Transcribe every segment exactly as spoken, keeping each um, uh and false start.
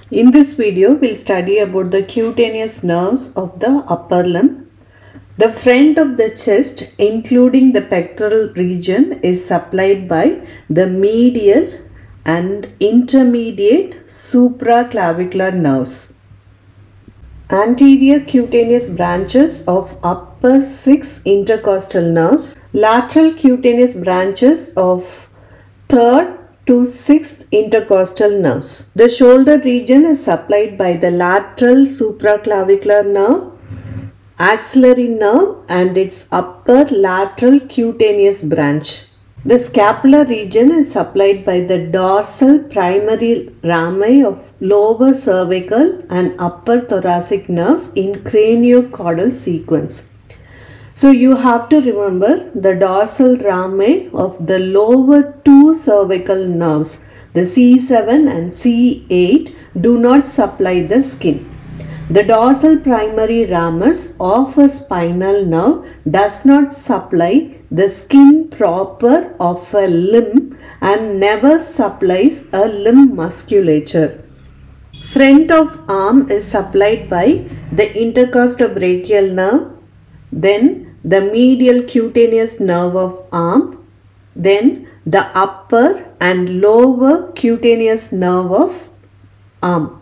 In this video, we'll study about the cutaneous nerves of the upper limb. The front of the chest, including the pectoral region, is supplied by the medial and intermediate supraclavicular nerves. Anterior cutaneous branches of upper six intercostal nerves, lateral cutaneous branches of third to sixth intercostal nerves. The shoulder region is supplied by the lateral supraclavicular nerve, axillary nerve and its upper lateral cutaneous branch. The scapular region is supplied by the dorsal primary rami of lower cervical and upper thoracic nerves in craniocaudal sequence. So you have to remember the dorsal rami of the lower two cervical nerves, the C seven and C eight, do not supply the skin. The dorsal primary ramus of a spinal nerve does not supply the skin proper of a limb and never supplies a limb musculature. Front of arm is supplied by the intercostobrachial nerve, then the medial cutaneous nerve of arm, then the upper and lower cutaneous nerve of arm.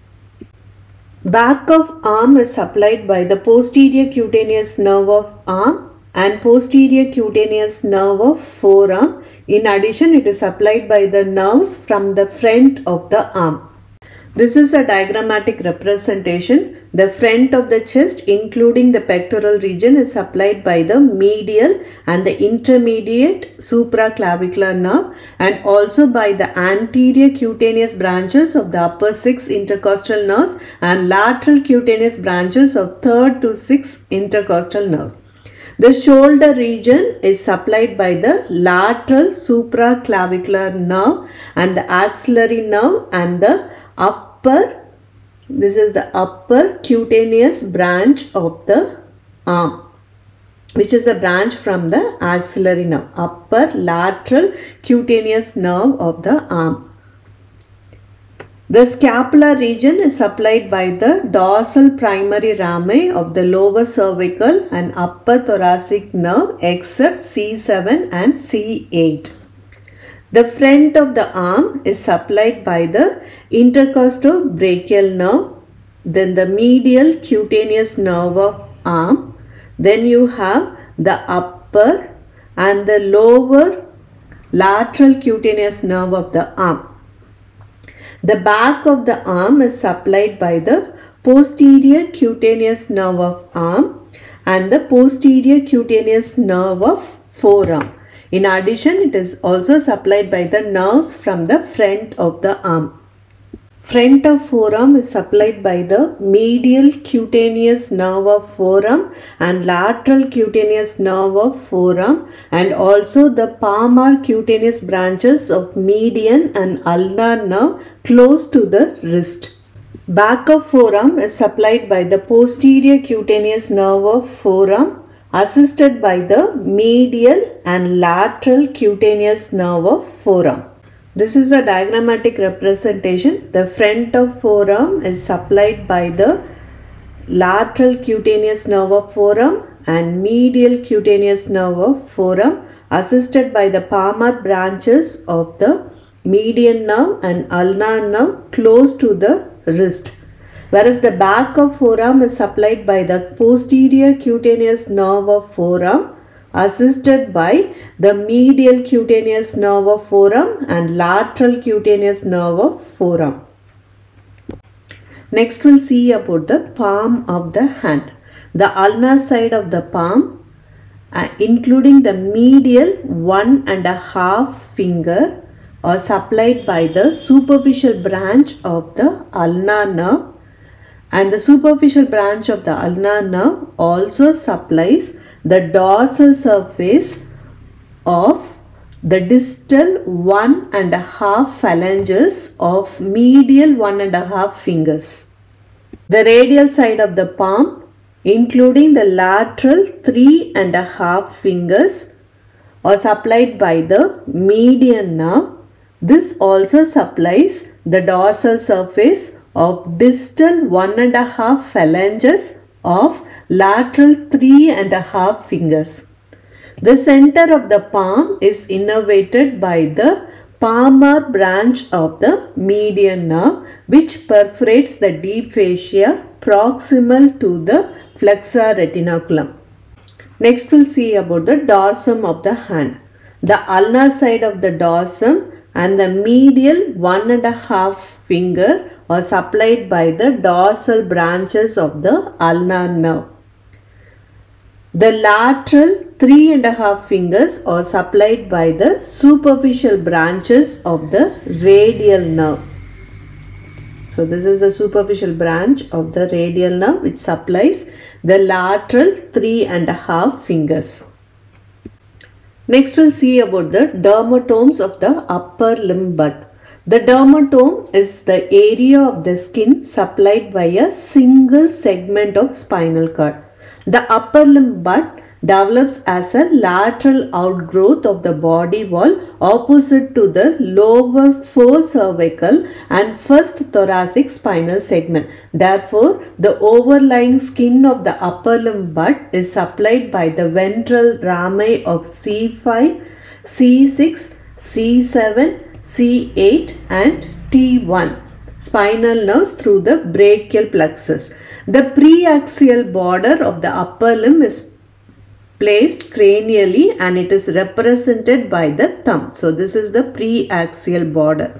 Back of arm is supplied by the posterior cutaneous nerve of arm and posterior cutaneous nerve of forearm. In addition, it is supplied by the nerves from the front of the arm. This is a diagrammatic representation. The front of the chest, including the pectoral region, is supplied by the medial and the intermediate supraclavicular nerve and also by the anterior cutaneous branches of the upper six intercostal nerves and lateral cutaneous branches of third to sixth intercostal nerves. The shoulder region is supplied by the lateral supraclavicular nerve and the axillary nerve and the upper, this is the upper cutaneous branch of the arm, which is a branch from the axillary nerve, upper lateral cutaneous nerve of the arm. The scapular region is supplied by the dorsal primary rami of the lower cervical and upper thoracic nerve except C seven and C eight. The front of the arm is supplied by the intercostobrachial nerve, then the medial cutaneous nerve of arm, then you have the upper and the lower lateral cutaneous nerve of the arm. The back of the arm is supplied by the posterior cutaneous nerve of arm and the posterior cutaneous nerve of forearm. In addition, it is also supplied by the nerves from the front of the arm. Front of forearm is supplied by the medial cutaneous nerve of forearm and lateral cutaneous nerve of forearm and also the palmar cutaneous branches of median and ulnar nerve close to the wrist. Back of forearm is supplied by the posterior cutaneous nerve of forearm assisted by the medial and lateral cutaneous nerve of forearm. This is a diagrammatic representation. The front of forearm is supplied by the lateral cutaneous nerve of forearm and medial cutaneous nerve of forearm assisted by the palmar branches of the median nerve and ulnar nerve close to the wrist. Whereas the back of forearm is supplied by the posterior cutaneous nerve of forearm assisted by the medial cutaneous nerve of forearm and lateral cutaneous nerve of forearm. Next we'll see about the palm of the hand. The ulnar side of the palm, uh, including the medial one and a half finger, are supplied by the superficial branch of the ulnar nerve, and the superficial branch of the ulnar nerve also supplies the dorsal surface of the distal one and a half phalanges of medial one and a half fingers. The radial side of the palm, including the lateral three and a half fingers, are supplied by the median nerve. This also supplies the dorsal surface of distal one and a half phalanges of lateral three and a half fingers. The center of the palm is innervated by the palmar branch of the median nerve, which perforates the deep fascia proximal to the flexor retinaculum. Next we'll see about the dorsum of the hand. The ulnar side of the dorsum and the medial one and a half finger are supplied by the dorsal branches of the ulnar nerve. The lateral three and a half fingers are supplied by the superficial branches of the radial nerve. So this is a superficial branch of the radial nerve which supplies the lateral three and a half fingers. Next we'll see about the dermatomes of the upper limb bud. The dermatome is the area of the skin supplied by a single segment of spinal cord. The upper limb bud develops as a lateral outgrowth of the body wall opposite to the lower forecervical and first thoracic spinal segment. Therefore, the overlying skin of the upper limb bud is supplied by the ventral rami of C five, C six, C seven, C eight and T one spinal nerves through the brachial plexus. The preaxial border of the upper limb is placed cranially and it is represented by the thumb. So this is the preaxial border.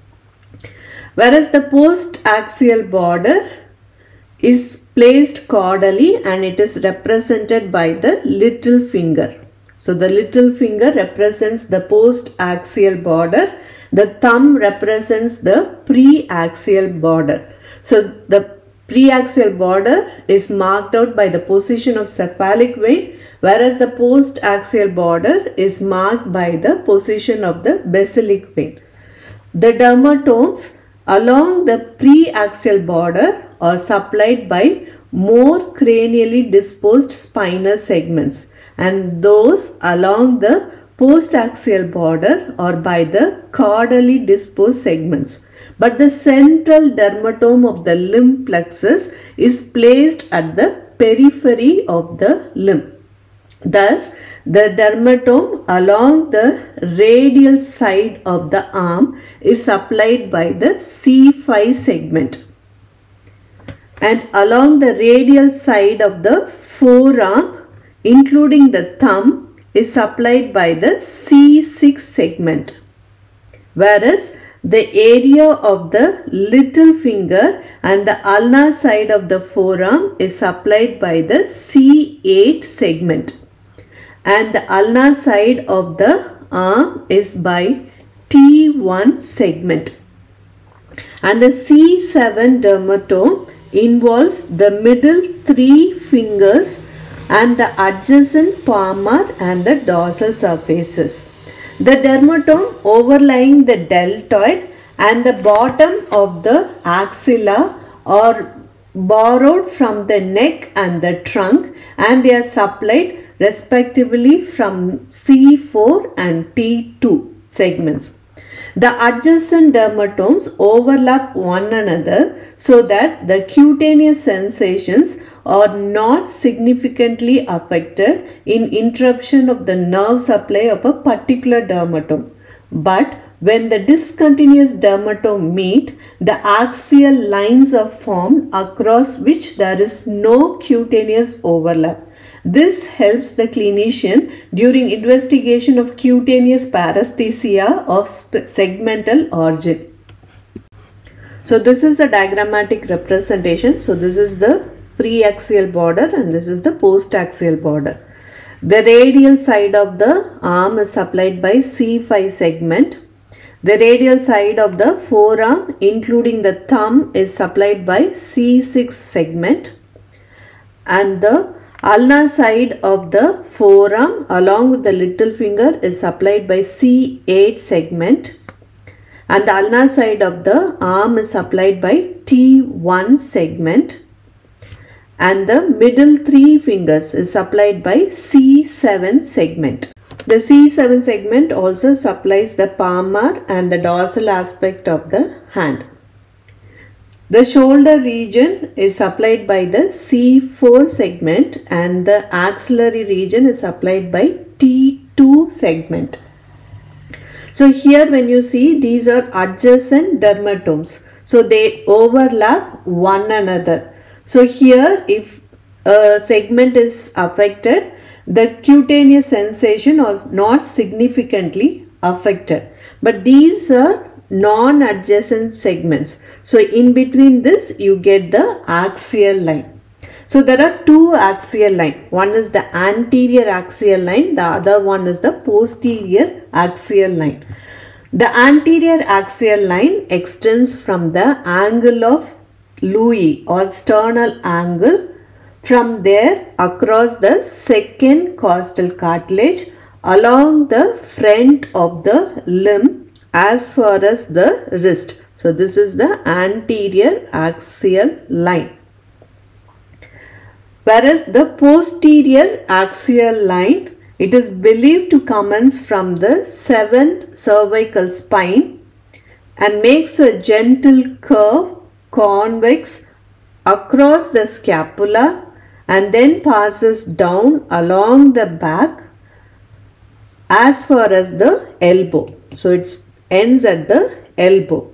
Whereas the postaxial border is placed caudally and it is represented by the little finger. So the little finger represents the postaxial border. The thumb represents the preaxial border. So the preaxial border is marked out by the position of cephalic vein, whereas the postaxial border is marked by the position of the basilic vein. The dermatomes along the preaxial border are supplied by more cranially disposed spinal segments, and those along the postaxial border are by the caudally disposed segments. But the central dermatome of the limb plexus is placed at the periphery of the limb. Thus, the dermatome along the radial side of the arm is supplied by the C five segment, and along the radial side of the forearm, including the thumb, is supplied by the C six segment, whereas the area of the little finger and the ulnar side of the forearm is supplied by the C eight segment, and the ulnar side of the arm is by T one segment. And the C seven dermatome involves the middle three fingers and the adjacent palmar and the dorsal surfaces. The dermatome overlying the deltoid and the bottom of the axilla are borrowed from the neck and the trunk, and they are supplied respectively from C four and T two segments. The adjacent dermatomes overlap one another so that the cutaneous sensations are not significantly affected in interruption of the nerve supply of a particular dermatome. But when the discontinuous dermatome meet, the axial lines are formed across which there is no cutaneous overlap. This helps the clinician during investigation of cutaneous paresthesia of segmental origin. So this is the diagrammatic representation. So this is the preaxial border and this is the postaxial border. The radial side of the arm is supplied by C five segment. The radial side of the forearm, including the thumb, is supplied by C six segment, and the ulnar side of the forearm along with the little finger is supplied by C eight segment, and the ulnar side of the arm is supplied by T one segment, and the middle three fingers is supplied by C seven segment. The C seven segment also supplies the palmar and the dorsal aspect of the hand. The shoulder region is supplied by the C four segment and the axillary region is supplied by T two segment. So here when you see, these are adjacent dermatomes. So they overlap one another. So here if a segment is affected, the cutaneous sensation is not significantly affected. But these are non-adjacent segments. So in between this you get the axial line. So there are two axial lines. One is the anterior axial line, the other one is the posterior axial line. The anterior axial line extends from the angle of Louis or sternal angle, from there across the second costal cartilage along the front of the limb as far as the wrist. So this is the anterior axial line. Whereas the posterior axial line, it is believed to commence from the seventh cervical spine and makes a gentle curve convex across the scapula and then passes down along the back as far as the elbow. So it ends at the elbow.